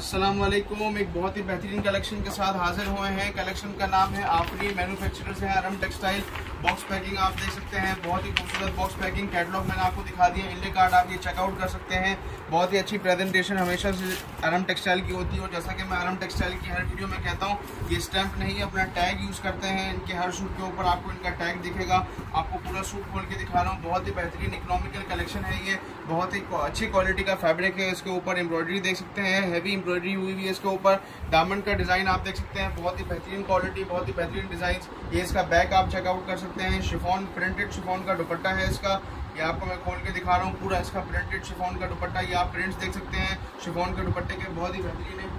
अस्सलाम वालेकुम। एक बहुत ही बेहतरीन कलेक्शन के साथ हाजिर हुए हैं। कलेक्शन का नाम है आफरी, मैन्युफैक्चरर्स है अरम टेक्सटाइल। बॉक्स पैकिंग आप देख सकते हैं, बहुत ही खूबसूरत बॉक्स पैकिंग। कैटलॉग मैंने आपको दिखा दिया, इंडे कार्ड आप ये चेकआउट कर सकते हैं। बहुत ही अच्छी प्रेजेंटेशन हमेशा से अरम टेक्सटाइल की होती है और जैसा कि मैं अरम टेक्सटाइल की हर वीडियो में कहता हूँ, ये स्टैंप नहीं है, अपना टैग यूज़ करते हैं। इनके हर सूट के ऊपर आपको इनका टैग दिखेगा। आपको पूरा सूट खोल के दिखा रहा हूँ। बहुत ही बेहतरीन इकोनॉमिकल कलेक्शन है ये, बहुत ही अच्छी क्वालिटी का फैब्रिक है। इसके ऊपर एम्ब्रॉयडरी देख सकते हैं, हैवी एम्ब्रॉयडरी हुई हुई है। इसके ऊपर दामन का डिज़ाइन आप देख सकते हैं, बहुत ही बेहतरीन क्वालिटी, बहुत ही बेहतरीन डिज़ाइन। ये इसका बैक आप चेकआउट कर सकते हैं। शिफॉन, प्रिंटेड शिफॉन का दुपट्टा है इसका। ये आपको मैं खोल के दिखा रहा हूँ, पूरा इसका प्रिंटेड शिफॉन का दुपट्टा। ये आप प्रिंट्स देख सकते हैं शिफॉन के दुपट्टे के, बहुत ही बेहतरीन है।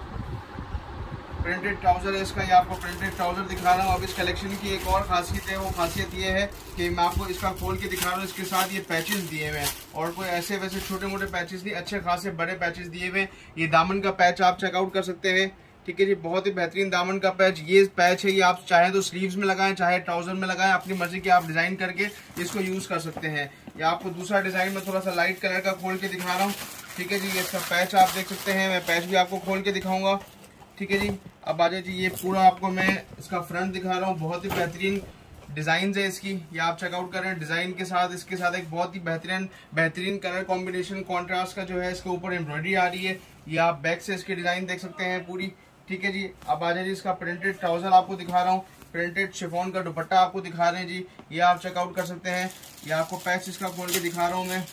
प्रिंटेड ट्राउज़र है इसका, ये आपको प्रिंटेड ट्राउज़र दिखा रहा हूँ। अब इस कलेक्शन की एक और खासियत है, वो खासियत ये है कि मैं आपको इसका खोल के दिखा रहा हूँ। इसके साथ ये पैचेस दिए हुए हैं और कोई ऐसे वैसे छोटे मोटे पैचेस नहीं, अच्छे खासे बड़े पैचेस दिए हुए हैं। ये दामन का पैच आप चेकआउट कर सकते हैं, ठीक है जी। बहुत ही बेहतरीन दामन का पैच, ये पैच है। ये आप चाहे तो स्लीव्स में लगाएं, चाहे ट्राउजर में लगाएं, अपनी मर्जी के आप डिजाइन करके इसको यूज कर सकते हैं। ये आपको दूसरा डिजाइन में थोड़ा सा लाइट कलर का खोल के दिखा रहा हूँ, ठीक है जी। ये इसका पैच आप देख सकते हैं, मैं पैच भी आपको खोल के दिखाऊंगा, ठीक है जी। अब आ जाए जी, ये पूरा आपको मैं इसका फ्रंट दिखा रहा हूँ। बहुत ही बेहतरीन डिजाइन है इसकी, ये आप चेकआउट कर रहे हैं। डिजाइन के साथ इसके साथ एक बहुत ही बेहतरीन कलर कॉम्बिनेशन कॉन्ट्रास्ट का जो है इसके ऊपर एम्ब्रॉयडरी आ रही है। ये आप बैक से इसकी डिजाइन देख सकते हैं पूरी, ठीक है जी। अब आ जाए जी, इसका प्रिंटेड ट्राउजर आपको दिखा रहा हूँ, प्रिंटेड शिफॉन का दुपट्टा आपको दिखा रहे हैं जी। ये आप चेकआउट कर सकते हैं। ये आपको पैच इसका खोल के दिखा रहा हूँ मैं।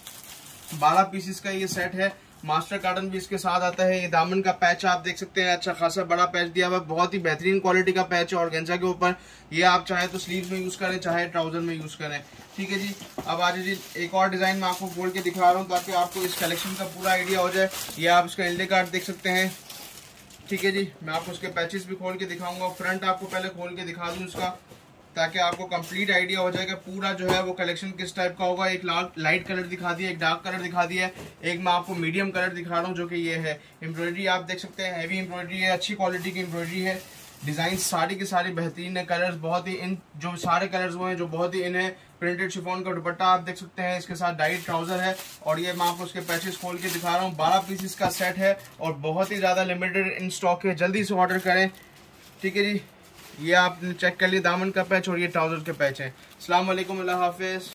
12 पीसेस का ये सेट है, मास्टर कार्टन भी इसके साथ आता है। ये दामन का पैच आप देख सकते हैं, अच्छा खासा बड़ा पैच दिया हुआ है, बहुत ही बेहतरीन क्वालिटी का पैच है ऑर्गेन्जा के ऊपर। ये आप चाहे तो स्लीव में यूज करें, चाहे ट्राउजर में यूज करें, ठीक है जी। अब आज जी एक और डिजाइन मैं आपको खोल के दिखा रहा हूँ ताकि आपको इस कलेक्शन का पूरा आइडिया हो जाए। ये आप इसका इंडे कार्ड देख सकते हैं, ठीक है जी। मैं आपको उसके पैचेस भी खोल के दिखाऊंगा। फ्रंट आपको पहले खोल के दिखा दूं इसका, ताकि आपको कंप्लीट आइडिया हो जाएगा पूरा जो है वो कलेक्शन किस टाइप का होगा। एक लाइट कलर दिखा दिया, एक डार्क कलर दिखा दिया है, एक मैं आपको मीडियम कलर दिखा रहा हूँ जो कि ये है। एम्ब्रॉयडरी आप देख सकते हैं, हैवी एम्ब्रॉयडरी है, अच्छी क्वालिटी की एम्ब्रॉयडरी है। डिजाइन सारी की सारी बेहतरीन है, कलर्स बहुत ही इन, जो सारे कलर्स वो हैं जो बहुत ही इन है। प्रिंटेड शिफॉन का दुपट्टा आप देख सकते हैं, इसके साथ डाइट ट्राउजर है और ये मैं आपको उसके पैचेस खोल के दिखा रहा हूँ। 12 पीसेस का सेट है और बहुत ही ज्यादा लिमिटेड इन स्टॉक है, जल्दी से ऑर्डर करें, ठीक है जी। ये आपने चेक कर लिया दामन का पैच और ये ट्राउजर के पैच है। अस्सलाम वालेकुम, अल्लाह हाफिज।